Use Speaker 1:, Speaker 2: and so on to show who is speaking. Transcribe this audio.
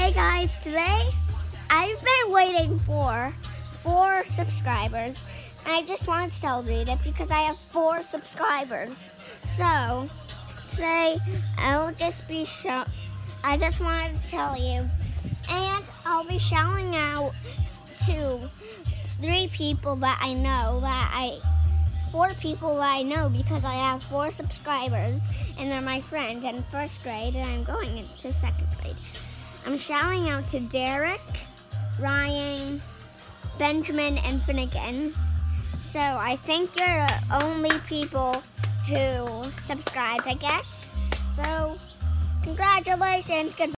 Speaker 1: Hey guys, today I've been waiting for 4 subscribers, and I just want to celebrate it because I have 4 subscribers. So today I just wanted to tell you, and I'll be shouting out to 3 people that I know, 4 people that I know, because I have 4 subscribers and they're my friends in 1st grade and I'm going into 2nd grade. I'm shouting out to Derek, Ryan, Benjamin, and Finnegan. So I think you're the only people who subscribed, I guess. So congratulations. Goodbye.